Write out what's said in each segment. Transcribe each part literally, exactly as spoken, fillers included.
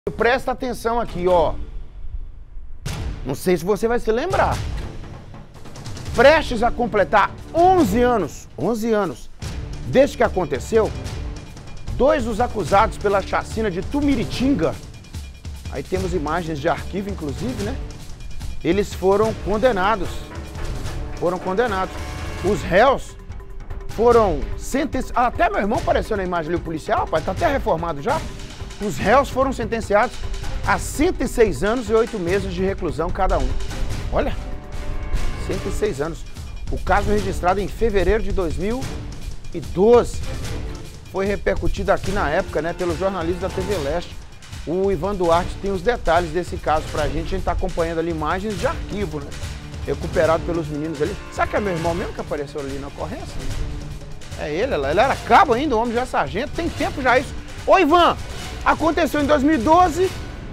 Presta atenção aqui, ó. Não sei se você vai se lembrar. Prestes a completar onze anos, onze anos, desde que aconteceu, dois dos acusados pela chacina de Tumiritinga, aí temos imagens de arquivo, inclusive, né? Eles foram condenados. Foram condenados. Os réus foram sentenciados. Ah, até meu irmão apareceu na imagem ali, o policial, rapaz, tá até reformado já. Os réus foram sentenciados a cento e seis anos e oito meses de reclusão cada um. Olha, cento e seis anos. O caso registrado em fevereiro de dois mil e doze foi repercutido aqui na época, né, pelo jornalista da T V Leste. O Ivan Duarte tem os detalhes desse caso pra gente. A gente tá acompanhando ali imagens de arquivo, né? Recuperado pelos meninos ali. Sabe que é meu irmão mesmo que apareceu ali na ocorrência? É ele, ele era cabo ainda, o homem já é sargento, tem tempo já isso. Ô Ivan, aconteceu em dois mil e doze,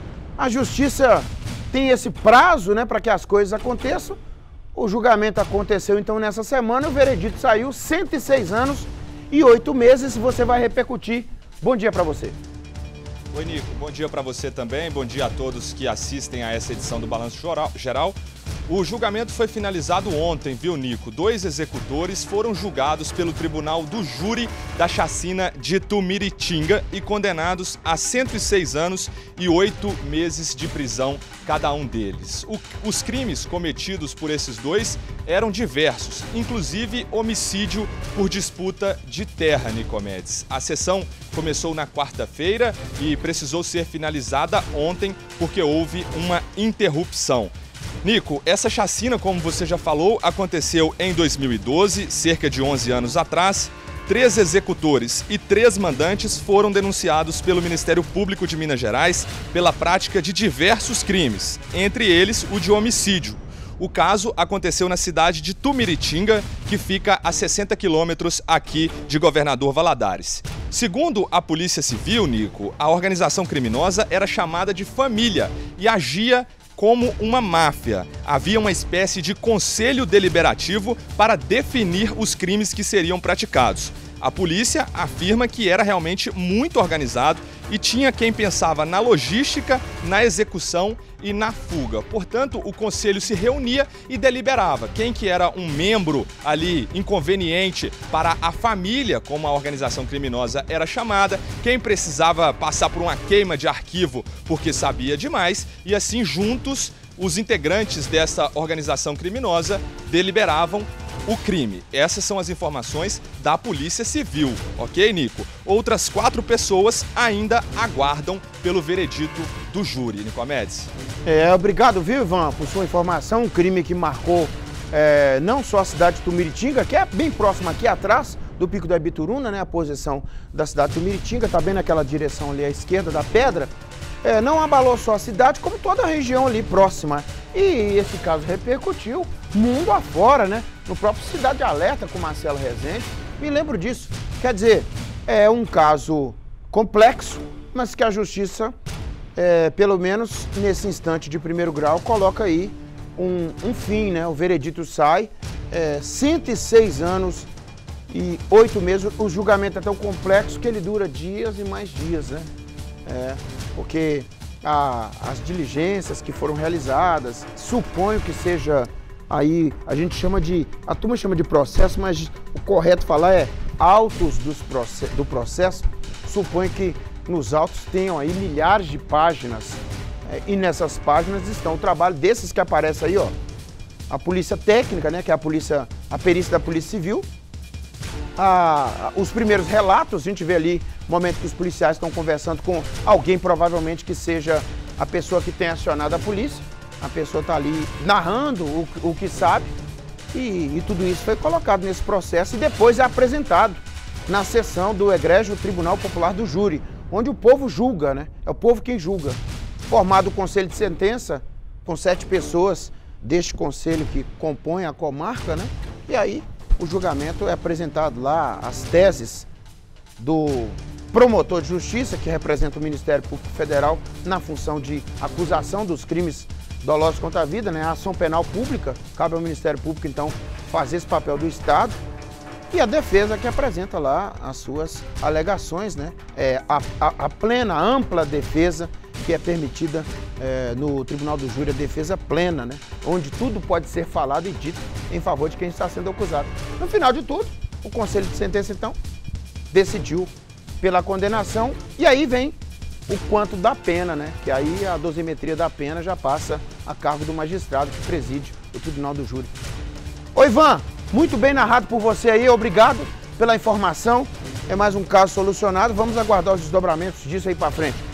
a justiça tem esse prazo, né, para que as coisas aconteçam. O julgamento aconteceu então nessa semana e o veredito saiu, cento e seis anos e oito meses, você vai repercutir. Bom dia para você. Oi, Nico, bom dia para você também, bom dia a todos que assistem a essa edição do Balanço Geral. O julgamento foi finalizado ontem, viu, Nico? Dois executores foram julgados pelo Tribunal do Júri da chacina de Tumiritinga e condenados a cento e seis anos e oito meses de prisão, cada um deles. O, os crimes cometidos por esses dois eram diversos, inclusive homicídio por disputa de terra, Nicomedes. A sessão começou na quarta-feira e precisou ser finalizada ontem porque houve uma interrupção. Nico, essa chacina, como você já falou, aconteceu em dois mil e doze, cerca de onze anos atrás. Três executores e três mandantes foram denunciados pelo Ministério Público de Minas Gerais pela prática de diversos crimes, entre eles o de homicídio. O caso aconteceu na cidade de Tumiritinga, que fica a sessenta quilômetros aqui de Governador Valadares. Segundo a Polícia Civil, Nico, a organização criminosa era chamada de família e agia como uma máfia. Havia uma espécie de conselho deliberativo para definir os crimes que seriam praticados. A polícia afirma que era realmente muito organizado e tinha quem pensava na logística, na execução e na fuga. Portanto, o conselho se reunia e deliberava quem que era um membro ali inconveniente para a família, como a organização criminosa era chamada, quem precisava passar por uma queima de arquivo porque sabia demais, e assim juntos os integrantes dessa organização criminosa deliberavam o crime. Essas são as informações da Polícia Civil, ok, Nico? Outras quatro pessoas ainda aguardam pelo veredito do júri, Nicomedes. É, obrigado, viu, Ivan, por sua informação. Um crime que marcou é, não só a cidade de Tumiritinga, que é bem próxima aqui atrás do Pico da Ibituruna, né? A posição da cidade de Tumiritinga, tá bem naquela direção ali à esquerda da pedra. É, não abalou só a cidade, como toda a região ali próxima. E esse caso repercutiu mundo afora, né? No próprio Cidade Alerta com Marcelo Rezende. Me lembro disso. Quer dizer, é um caso complexo, mas que a justiça, é, pelo menos nesse instante de primeiro grau, coloca aí um, um fim, né? O veredito sai, é, cento e seis anos e oito meses. O julgamento é tão complexo que ele dura dias e mais dias, né? É, porque a, as diligências que foram realizadas, suponho que seja aí, a gente chama de, a turma chama de processo, mas o correto falar é autos dos process, do processo. Suponho que nos autos tenham aí milhares de páginas, é, e nessas páginas estão o trabalho desses que aparece aí, ó. A polícia técnica, né, que é a polícia, a perícia da Polícia Civil. Ah, os primeiros relatos, a gente vê ali o momento que os policiais estão conversando com alguém, provavelmente que seja a pessoa que tem acionado a polícia. A pessoa está ali narrando o, o que sabe e, e tudo isso foi colocado nesse processo e depois é apresentado na sessão do egrégio Tribunal Popular do Júri, onde o povo julga, né? É o povo quem julga. Formado o conselho de sentença com sete pessoas deste conselho que compõe a comarca, né? E aí o julgamento é apresentado lá, as teses do promotor de justiça, que representa o Ministério Público Federal na função de acusação dos crimes dolosos contra a vida, né? A ação penal pública, cabe ao Ministério Público, então, fazer esse papel do Estado. E a defesa que apresenta lá as suas alegações, né? É, a, a, a plena, ampla defesa que é permitida é, no Tribunal do Júri a defesa plena, né? Onde tudo pode ser falado e dito em favor de quem está sendo acusado. No final de tudo, o Conselho de Sentença, então, decidiu pela condenação e aí vem o quanto da pena, né? Que aí a dosimetria da pena já passa a cargo do magistrado que preside o Tribunal do Júri. Ô Ivan, muito bem narrado por você aí, obrigado pela informação. É mais um caso solucionado, vamos aguardar os desdobramentos disso aí para frente.